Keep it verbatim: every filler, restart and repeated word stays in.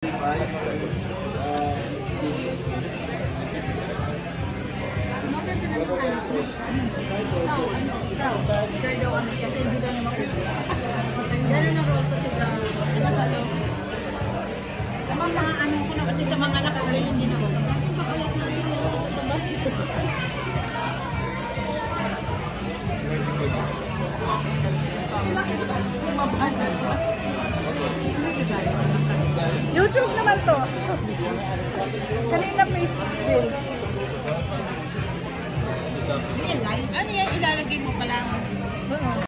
Gano'n na roll ko tiga. Tamang mga ano ko na pati sa mga nakagaling din ako. YouTube naman to. Kanina may bill. Ano yan? Ilalagay mo pa lang.